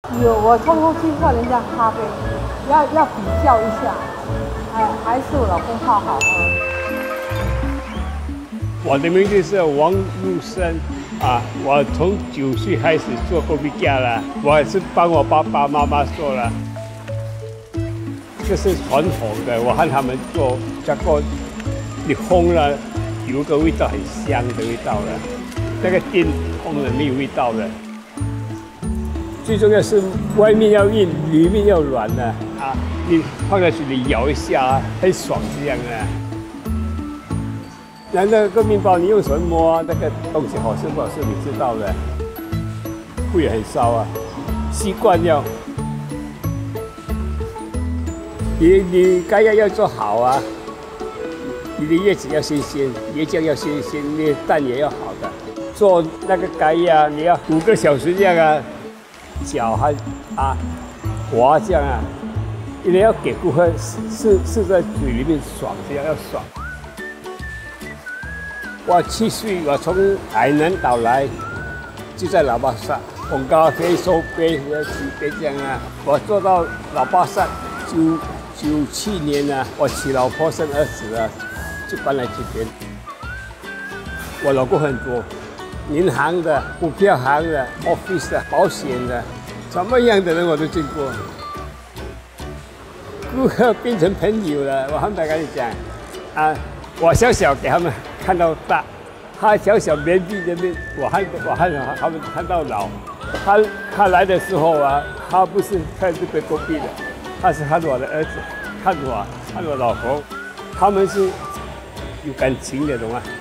有，我偷偷去喝人家咖啡，要比较一下，还是我老公泡好喝。 我的名字是王入生啊，我从9岁开始做kopi架了，我也是帮我爸爸妈妈做了。这是传统的，我和他们做，这个你烘了，有一个味道很香的味道了。那个丁烘了没有味道的。最重要是外面要硬，里面要软的啊！你放在水里摇一下，很爽这样的。那个面包你用手摸啊，那个东西好吃不好吃你知道的，会很烧啊，习惯要。你该要做好啊，你的叶子要新鲜，椰浆要新鲜，你的蛋也要好的。做那个盖呀，你要5个小时这样啊，搅和滑这样啊，一定要给顾客是在嘴里面爽，这样要爽。我7岁，我从海南岛来，就在老巴萨，烘咖啡、收杯、几杯这样啊。我做到老巴萨97年啊，我娶老婆生儿子了，就搬来这边。我老公很多，银行的、股票行的、office 的、保险的，什么样的人我都见过。顾客变成朋友了，我很敢跟你讲啊。我小给他们看到大，他小面壁那边，我看他们看到老。他来的时候啊，他不是看这个kopi的，他是看我的儿子，看我老婆，他们是有感情的，懂吗？